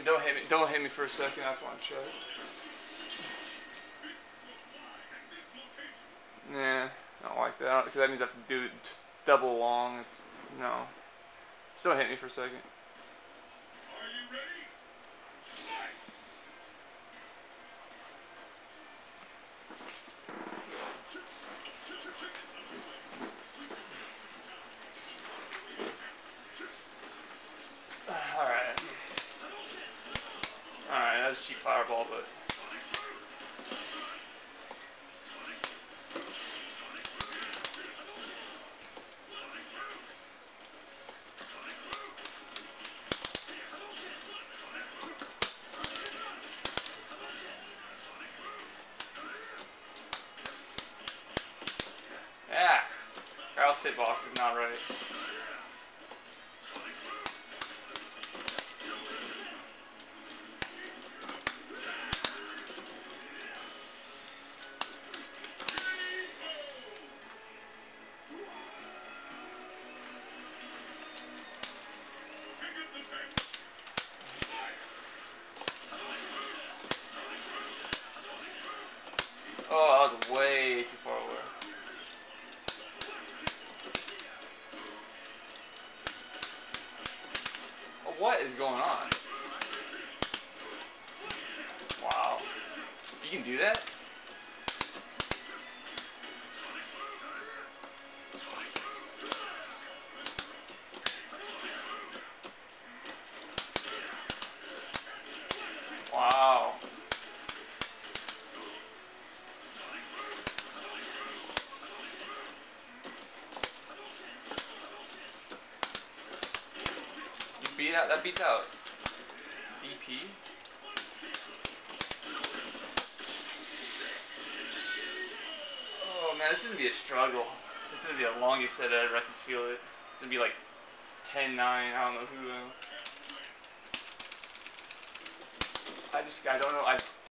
Don't hit me for a second. That's what I'm trying. Nah, I don't like that because that means I have to do it double long. It's no. Just don't hit me for a second. Are you ready? Alright. Alright, that was a cheap fireball, but. Yeah! Guile's hitbox is not right. Oh, that was way too far away. Oh, what is going on? Wow. You can do that? Wow. That beats out DP. Oh man, this is gonna be a struggle. This is gonna be the longest set ever. I can feel it. It's gonna be like 10-9. I don't know who. I don't know.